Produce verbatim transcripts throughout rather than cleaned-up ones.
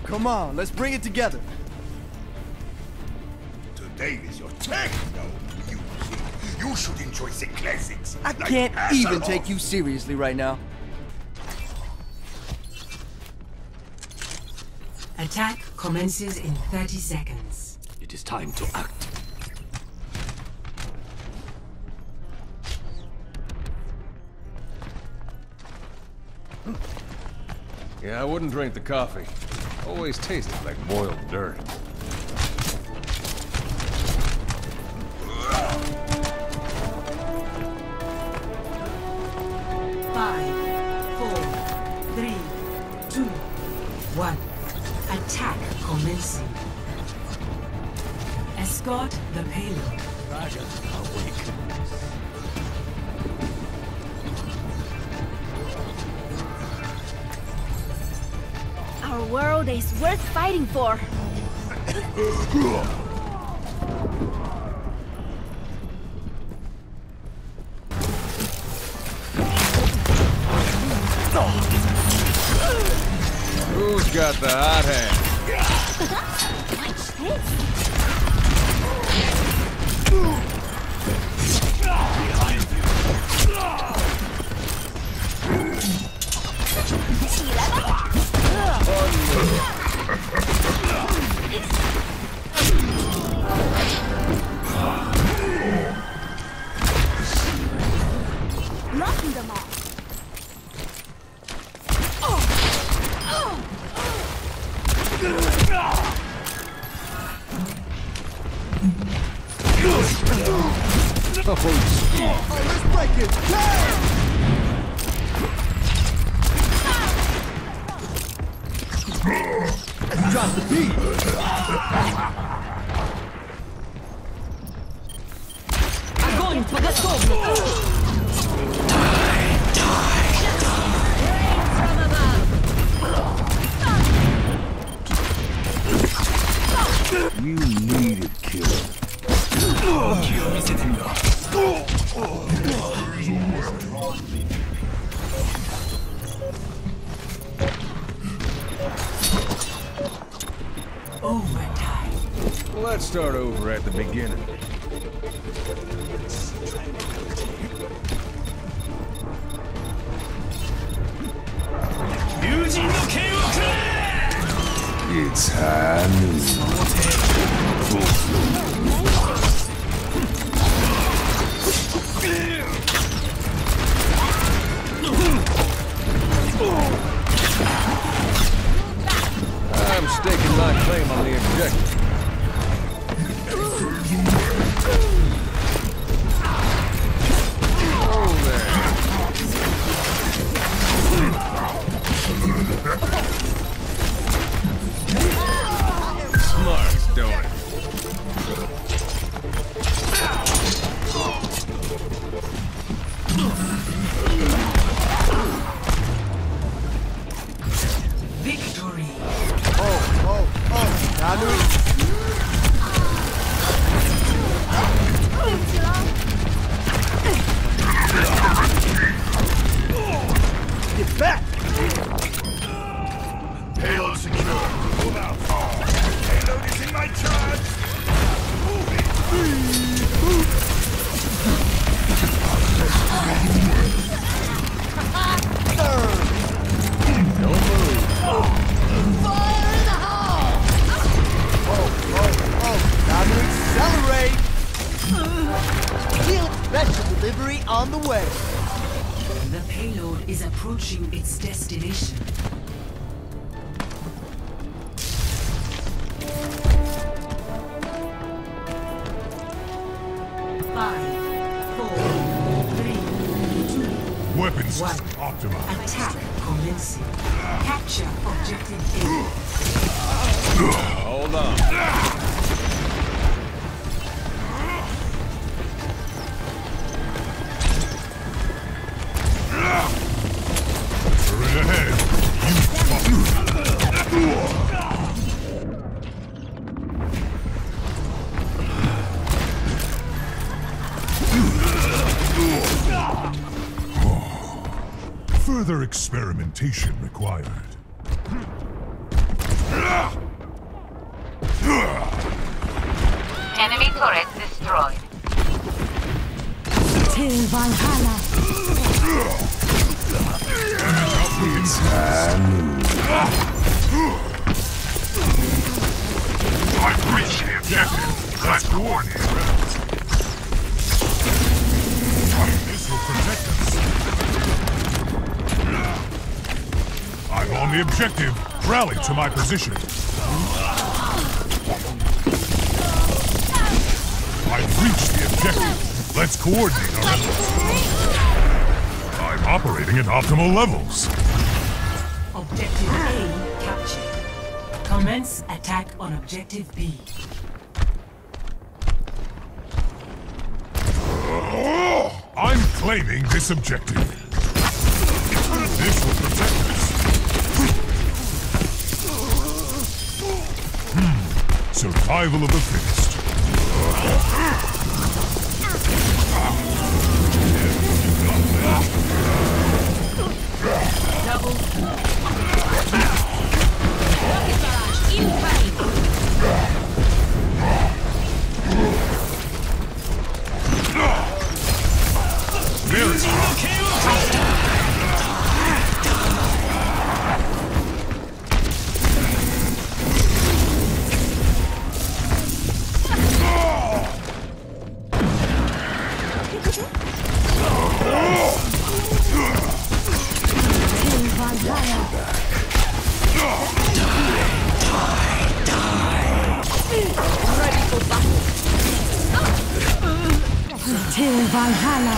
come on, let's bring it together. Today is your techno music. You should enjoy the classics. I like can't even Hasselhoff. take you seriously right now. Attack commences in thirty seconds. It is time to act. Yeah, I wouldn't drink the coffee. Always tasted like boiled dirt. Five, four, three, two, one. Attack commencing. Escort the payload. Raja, awake. Our world is worth fighting for. Who's got the hot hand? Watch this. Knocking them off. Oh, let's break it! Yeah! Drop the beat! Огонь по готовности! You need it, killer. Overtime. Let's start over at the beginning. It's high I'm staking my claim on the objective. Oh, there. Smart, don't it? Victory. Oh, oh, oh, Nanu! Get back! Payload secure. Move out. Payload is in my charge. Move it. Don't move. Fire in the hole! Oh, oh, oh, time to accelerate! Field special delivery on the way. The payload is approaching its destination. Five, four, three, two, Weapons one. optimized. Attack commencing. Capture objective A. Hold on. Straight ahead. Further experimentation required. Enemy turret destroyed. Till Valhalla. It's time. I've reached the objective. Let's coordinate. This will protect us. I'm on the objective. Rally to my position. I've reached the objective. Let's coordinate our efforts. I'm operating at optimal levels. Objective A captured. Commence attack on Objective B. I'm claiming this objective. This will protect us. Hmm. Survival of the fittest. Double. Rocket barrage incoming. Very strong. Till Valhalla.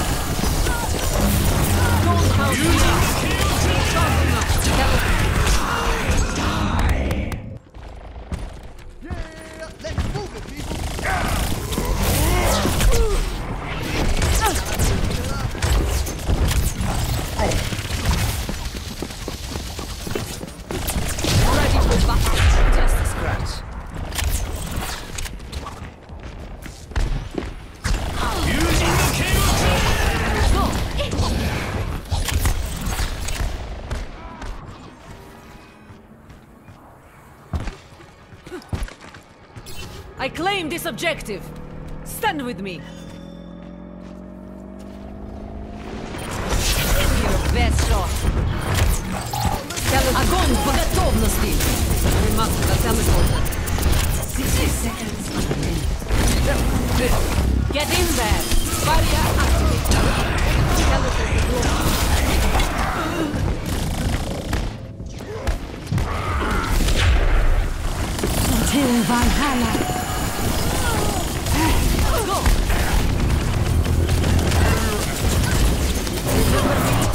Yeah, let's move it, people. Ready for battle. Just a scratch. I claim this objective. Stand with me. Your best shot. Огонь по готовности. Ремастер телепорта. Sixty seconds remaining. Get in there. Barrier activated. Teleport Till Valhalla. Let's go.